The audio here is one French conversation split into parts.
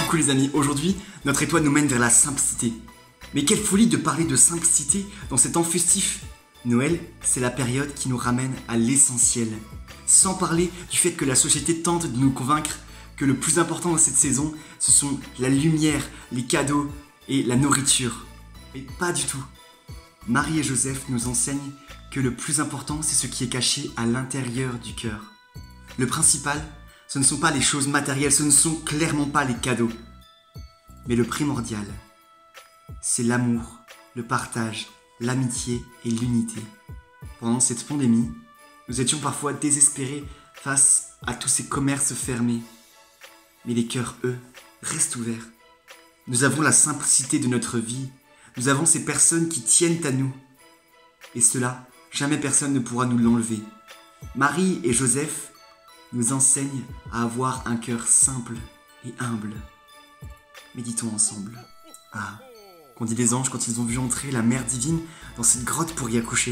Coucou les amis, aujourd'hui, notre étoile nous mène vers la simplicité. Mais quelle folie de parler de simplicité dans ces temps festifs. Noël, c'est la période qui nous ramène à l'essentiel. Sans parler du fait que la société tente de nous convaincre que le plus important dans cette saison, ce sont la lumière, les cadeaux et la nourriture. Mais pas du tout. Marie et Joseph nous enseignent que le plus important, c'est ce qui est caché à l'intérieur du cœur. Le principal, ce ne sont pas les choses matérielles, ce ne sont clairement pas les cadeaux. Mais le primordial, c'est l'amour, le partage, l'amitié et l'unité. Pendant cette pandémie, nous étions parfois désespérés face à tous ces commerces fermés. Mais les cœurs, eux, restent ouverts. Nous avons la simplicité de notre vie. Nous avons ces personnes qui tiennent à nous. Et cela, jamais personne ne pourra nous l'enlever. Marie et Joseph nous enseignent à avoir un cœur simple et humble. Méditons ensemble. Ah, qu'ont dit les anges quand ils ont vu entrer la Mère divine dans cette grotte pour y accoucher.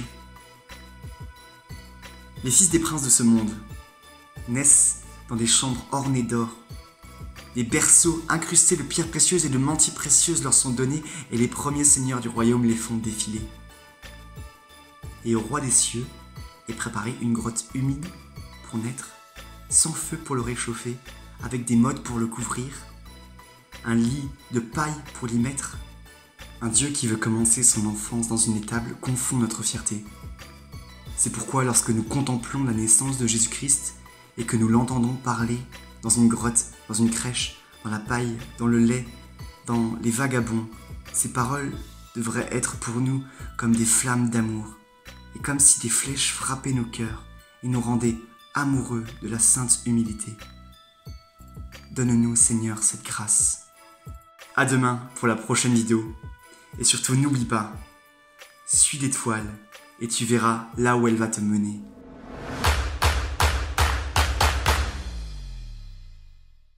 Les fils des princes de ce monde naissent dans des chambres ornées d'or. Des berceaux incrustés de pierres précieuses et de mantilles précieuses leur sont donnés et les premiers seigneurs du royaume les font défiler. Et au roi des cieux est préparée une grotte humide pour naître, sans feu pour le réchauffer, avec des mottes pour le couvrir, un lit de paille pour l'y mettre. Un Dieu qui veut commencer son enfance dans une étable confond notre fierté. C'est pourquoi lorsque nous contemplons la naissance de Jésus-Christ et que nous l'entendons parler dans une grotte, dans une crèche, dans la paille, dans le lait, dans les vagabonds, ces paroles devraient être pour nous comme des flammes d'amour, et comme si des flèches frappaient nos cœurs et nous rendaient amoureux de la sainte humilité. Donne-nous, Seigneur, cette grâce. À demain pour la prochaine vidéo. Et surtout, n'oublie pas, suis l'étoile et tu verras là où elle va te mener.